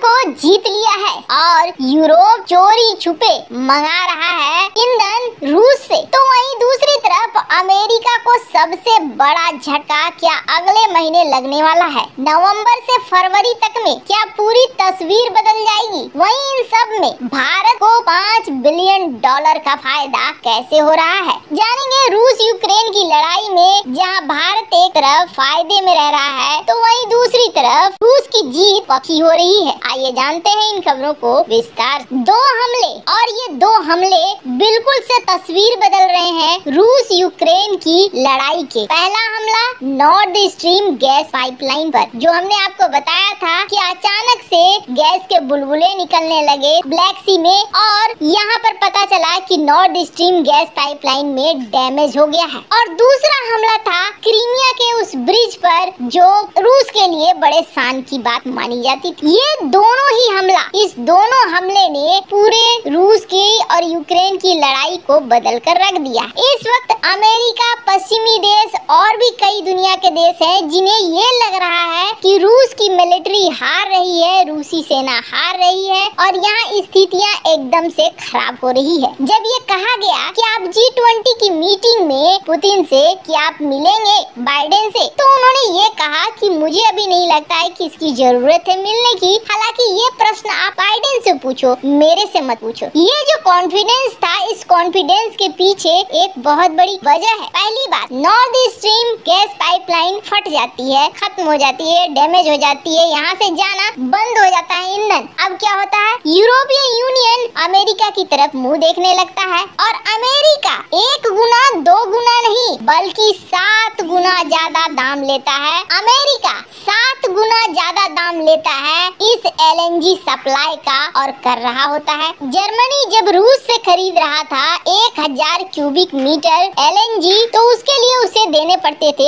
को जीत लिया है और यूरोप चोरी छुपे मंगा रहा है ईंधन रूस से। तो वहीं दूसरी तरफ अमेरिका को सबसे बड़ा झटका क्या अगले महीने लगने वाला है। नवंबर से फरवरी तक में क्या पूरी तस्वीर बदल जाएगी। वहीं इन सब में भारत को $5 बिलियन का फायदा कैसे हो रहा है, जानेंगे। रूस यूक्रेन की लड़ाई में जहां भारत एक तरफ फायदे में रह रहा है तो वहीं दूसरी तरफ रूस की जीत पक्की हो रही है। आइए जानते हैं इन खबरों को विस्तार। 2 हमले और ये 2 हमले बिल्कुल से तस्वीर बदल रहे हैं रूस यूक्रेन की लड़ाई के। पहला हमला नॉर्थ स्ट्रीम गैस पाइपलाइन पर, जो हमने आपको बताया था कि अचानक से गैस के बुलबुले निकलने लगे ब्लैक सी में और यहाँ पर पता चला कि नॉर्थ स्ट्रीम गैस पाइपलाइन में डैमेज हो गया है। और दूसरा हमला था क्रीमिया के उस ब्रिज पर, जो रूस के लिए बड़े शान की बात मानी जाती थी। ये दोनों ही हमला, इस दोनों हमले ने पूरे रूस की और यूक्रेन की लड़ाई को बदल कर रख दिया। इस वक्त अमेरिका, पश्चिमी देश और भी कई दुनिया के देश हैं जिन्हें ये लग रहा है कि रूस की मिलिट्री हार रही है, रूसी सेना हार रही है और यहाँ स्थितियाँ एकदम से खराब हो रही है। जब ये कहा गया कि आप G20 की मीटिंग में पुतिन से कि आप मिलेंगे बाइडेन से, तो उन्होंने ये कहा कि मुझे अभी नहीं लगता है कि इसकी जरूरत है मिलने की। हालांकि ये प्रश्न आप बाइडेन से पूछो, मेरे से मत पूछो। ये जो कॉन्फिडेंस था, इस कॉन्फिडेंस के पीछे एक बहुत बड़ी वजह है। पहली बात, नॉर्थ स्ट्रीम गैस पाइपलाइन फट जाती है, खत्म हो जाती है, डैमेज हो जाती है, यहाँ से जाना बंद हो जाता है ईंधन। अब क्या होता है, यूरोपियन यूनियन अमेरिका की तरफ मुंह देखने लगता है और अमेरिका 1 गुना 2 गुना नहीं बल्कि 7 गुना ज्यादा दाम लेता है। अमेरिका 7 गुना ज्यादा दाम लेता है इस LNG सप्लाई का और कर रहा होता है। जर्मनी जब रूस से खरीद रहा था 1000 क्यूबिक मीटर LNG, तो उसके लिए उसे देने पड़ते थे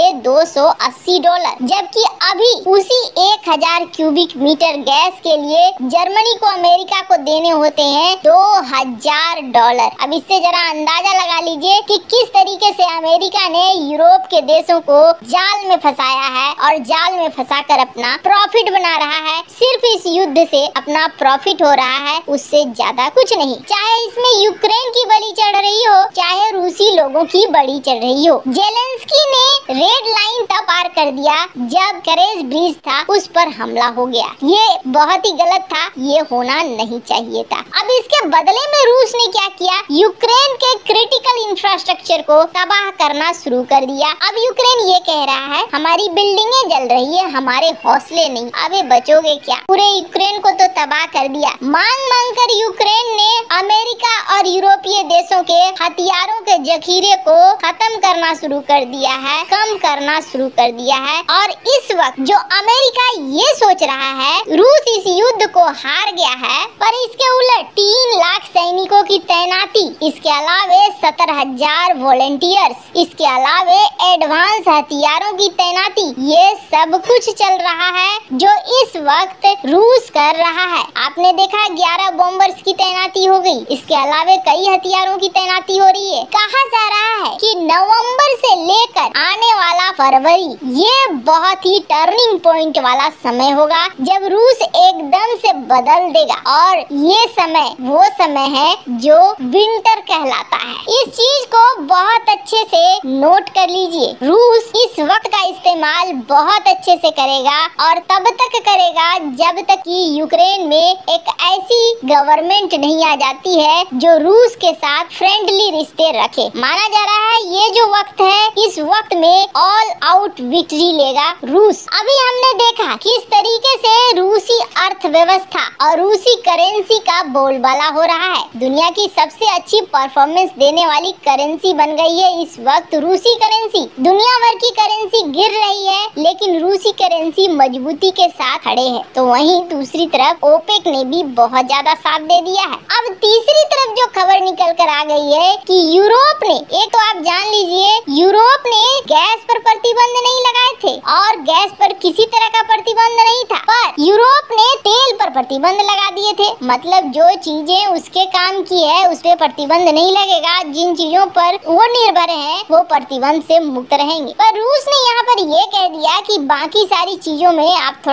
$280, जबकि अभी उसी 1000 क्यूबिक मीटर गैस के लिए जर्मनी को अमेरिका को देने होते हैं $2000। अब इससे जरा अंदाजा लगा लीजिए कि किस तरीके से अमेरिका ने यूरोप के देशों को जाल में फंसाया है और जाल में फंसाकर अपना प्रॉफिट बना रहा है। सिर्फ इस युद्ध से अपना प्रॉफिट हो रहा है, उससे ज्यादा कुछ नहीं। चाहे इसमें यूक्रेन की बलि चढ़ रही हो, चाहे रूसी लोगों की बलि चढ़ रही हो। जेलेंस्की ने रेड लाइन तब पार कर दिया जब करेज ब्रिज था, उस पर हमला हो गया। ये बहुत ही गलत था, ये होना नहीं चाहिए था। अब इसके बदले में रूस ने क्या किया, यूक्रेन के क्रिटिकल इंफ्रास्ट्रक्चर को तबाह करना शुरू कर दिया। अब यूक्रेन ये कह रहा है हमारी बिल्डिंगें जल रही है, हमारे हौसले नहीं, अबे बचोगे क्या। पूरे यूक्रेन को तो तबाह कर दिया। मांग मांग कर यूक्रेन ने अमेरिका और यूरोपीय देशों के हथियारों के जखीरे को खत्म करना शुरू कर दिया है, कम करना शुरू कर दिया है। और इस वक्त जो अमेरिका ये सोच रहा है रूस इस युद्ध को हार गया है, पर इसके उलट 3 लाख सैनिकों की तैनाती, इसके अलावे 70,000 वॉलेंटियर्स, इसके अलावे एडवांस हथियारों की तैनाती, ये सब कुछ चल रहा है जो इस वक्त रूस कर रहा है। आपने देखा 11 बॉम्बर्स की तैनाती हो गई, इसके अलावे कई हथियारों की तैनाती हो रही है। कहा जा रहा है कि नवंबर से लेकर आने वाला फरवरी ये बहुत ही टर्निंग पॉइंट वाला समय होगा जब रूस एकदम से बदल देगा और ये समय वो समय है जो विंटर कहलाता है। इस चीज को बहुत अच्छे से नोट कर लीजिए। रूस इस वक्त का इस्तेमाल बहुत अच्छे से करेगा और तब तक करेगा जब तक कि यूक्रेन में एक ऐसी गवर्नमेंट नहीं आ जाती है जो रूस के साथ फ्रेंडली रिश्ते रखे। माना जा रहा है ये जो वक्त है, इस वक्त में ऑल आउट विक्ट्री लेगा रूस। अभी हमने देखा किस तरीके से रूसी अर्थव्यवस्था और रूसी करेंसी का बोलबाला हो रहा है। दुनिया की सबसे अच्छी परफॉर्मेंस देने वाली करेंसी बन गई है इस वक्त रूसी करेंसी। दुनिया भर की करेंसी गिर रही है लेकिन रूसी करेंसी मजबूती के साथ खड़े हैं। तो वहीं दूसरी तरफ ओपेक ने भी बहुत ज्यादा साथ दे दिया है। अब तीसरी तरफ जो खबर निकल कर आ गई है कि यूरोप ने, एक तो आप जान लीजिए यूरोप ने गैस पर प्रतिबंध नहीं लगाए थे और गैस पर किसी तरह का प्रतिबंध नहीं था, पर यूरोप ने तेल पर प्रतिबंध लगा दिए थे। मतलब जो चीजें उसके काम की है उस पे प्रतिबंध नहीं लगेगा, जिन चीजों पर वो निर्भर है वो प्रतिबंध से मुक्त रहेंगे। पर रूस ने यहाँ पर ये कह दिया कि बाकी सारी चीजों में आप थोड़ा ध्यान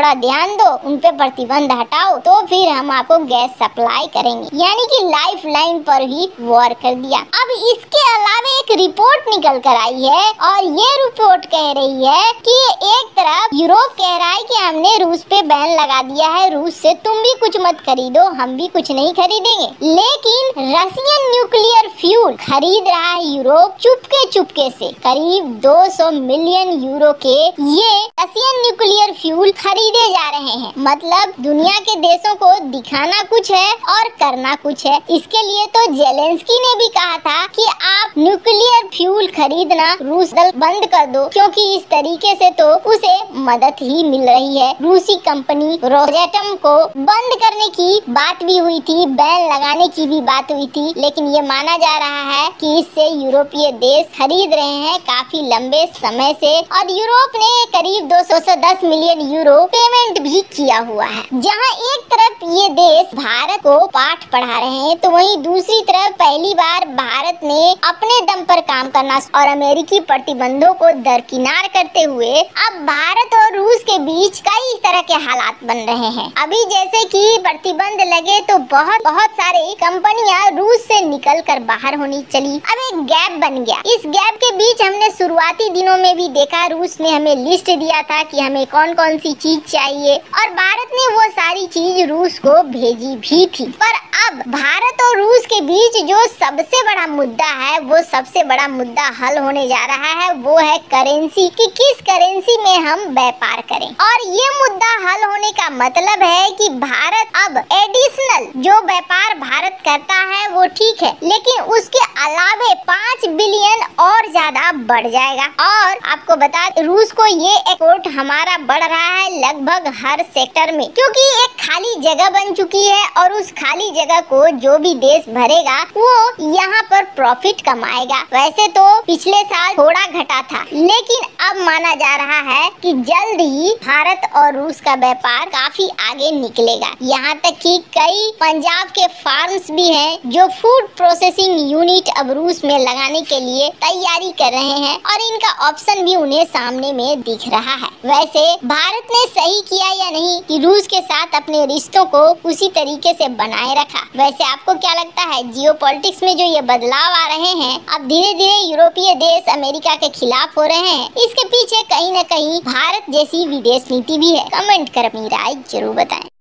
ध्यान दो, उन पे प्रतिबंध हटाओ, तो फिर हम आपको गैस सप्लाई करेंगे। यानी कि लाइफ लाइन पर ही वॉर कर दिया। अब इसके अलावा एक रिपोर्ट निकल कर आई है और ये रिपोर्ट कह रही है कि एक तरफ यूरोप कह रहा है कि हमने रूस पे बैन लगा दिया है, रूस से तुम भी कुछ मत खरीदो, हम भी कुछ नहीं खरीदेंगे। लेकिन रशियन न्यूक्लियर फ्यूल खरीद रहा है यूरोप चुपके से। करीब 200 मिलियन यूरो के ये रशियन न्यूक्लियर फ्यूल खरीदे जा रहे हैं। मतलब दुनिया के देशों को दिखाना कुछ है और करना कुछ है। इसके लिए तो जेलेंस्की ने भी कहा था कि आप न्यूक्लियर फ्यूल खरीदना रूस बंद कर दो, क्योंकि इस तरीके से तो उसे मदद ही मिल रही है। रूसी कंपनी रोसेटम को बंद करने की बात भी हुई थी, बैन लगाने की भी बात हुई थी, लेकिन ये माना जा रहा है कि इससे यूरोपीय देश खरीद रहे हैं काफी लंबे समय से। और यूरोप ने करीब 210 मिलियन यूरो पेमेंट भी किया हुआ है। जहां एक तरफ ये देश भारत को पाठ पढ़ा रहे हैं, तो वहीं दूसरी तरफ पहली बार भारत ने अपने दम पर काम करना और अमेरिकी प्रतिबंधों को दरकिनार करते हुए अब भारत और रूस के बीच कई तरह के हालात बन रहे हैं। अभी जैसे कि प्रतिबंध लगे तो बहुत सारे कंपनियां रूस से निकल कर बाहर होनी चली। अब एक गैप बन गया। इस गैप के बीच हमने शुरुआती दिनों में भी देखा, रूस ने हमें लिस्ट दिया था कि हमें कौन कौन सी चीज चाहिए और भारत ने वो सारी चीज रूस को भेजी भी थी। पर अब भारत और रूस के बीच जो सबसे बड़ा मुद्दा है, वो सबसे बड़ा मुद्दा हल होने जा रहा है, वो है करेंसी, कि किस करेंसी में हम व्यापार करें। और ये मुद्दा हल होने का मतलब है कि भारत अब एडिशनल जो व्यापार भारत करता है वो ठीक है, लेकिन उसके अलावे 5 बिलियन और ज्यादा बढ़ जाएगा। और आपको बता, रूस को ये एक्सपोर्ट हमारा बढ़ रहा है लगभग हर सेक्टर में, क्योंकि एक खाली जगह बन चुकी है और उस खाली जगह को जो भी देश भरेगा वो यहाँ पर प्रॉफिट कमाएगा। वैसे तो पिछले साल थोड़ा घटा था, लेकिन अब माना जा रहा है कि जल्द ही भारत और रूस का व्यापार काफी आगे निकलेगा। यहाँ तक कि कई पंजाब के फार्म्स भी हैं जो फूड प्रोसेसिंग यूनिट अब रूस में लगाने के लिए तैयारी कर रहे हैं और इनका ऑप्शन भी उन्हें सामने में दिख रहा है। वैसे भारत ने सही किया या नहीं कि रूस के साथ अपने रिश्तों को उसी तरीके से बनाए रखा। वैसे आपको क्या लगता है, जियोपॉलिटिक्स में जो ये बदलाव आ रहे हैं, अब धीरे धीरे यूरोपीय देश अमेरिका के खिलाफ हो रहे हैं, इसके पीछे कहीं न कहीं भारत जैसी विदेश नीति भी है? कमेंट कर अपनी राय जरूर बताएं।